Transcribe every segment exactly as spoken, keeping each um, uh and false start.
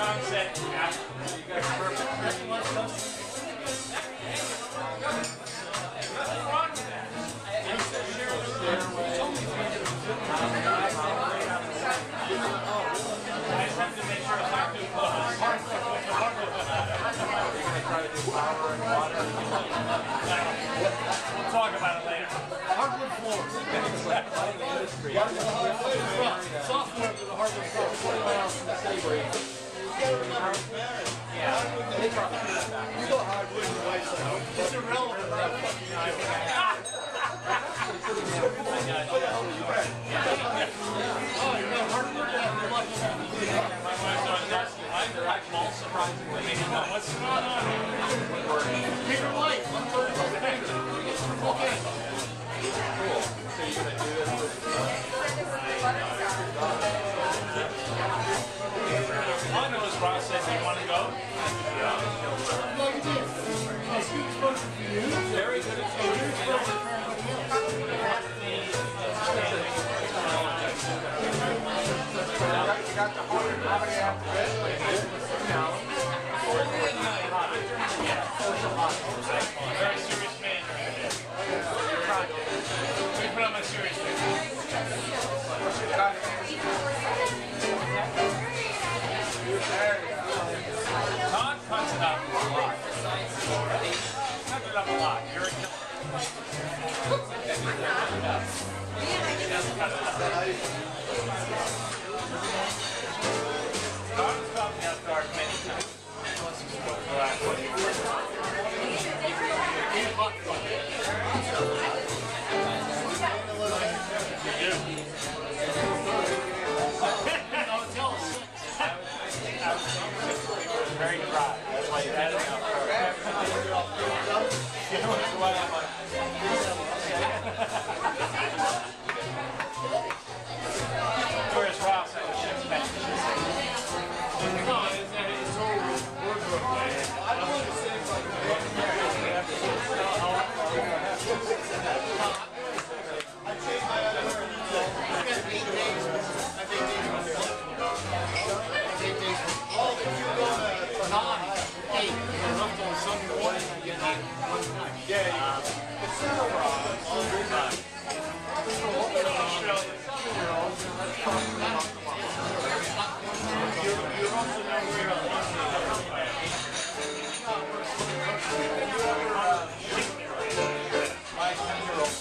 Wrong set. Yeah. Perfect. Nothing wrong with that. I just have to make sure it's not too close. We'll talk about it later. Hardwood floors. Software to the hardwood floor. twenty miles from the city. Yeah. You go hardwood and white side. It's irrelevant. Oh, you know, hardwood and lucky. My wife's on that's direct mall surprisingly. What's going on? Take your light. one thirty of the finger. Okay. Cool. So you're going to do this with... All I know is Ross said, do you want to go? Very good exposure. You got the hundred comedy after this. Very serious man right there. Let me put on my serious man. Todd cuts it up a lot. Cut it up a lot. You're a killer. Todd has caught me off guard many times. Unless he's supposed to go out. Very dry. That's why you had it out first. You know what I'm like? Whereas Ross had a ship's back. No, it's all wardrobe. I don't want to say like I changed my other I got eight days. I think days eight days. Oh, if you go to nine, eight, and up till Sunday morning, you get eight one time. Yeah, yeah. It's still wrong. All the time. You're also not aware of My ten-year-old.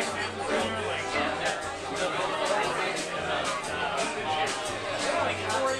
like four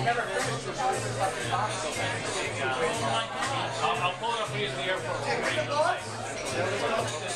never finished your fucking box. I'll, I'll pull it up for you in the airport.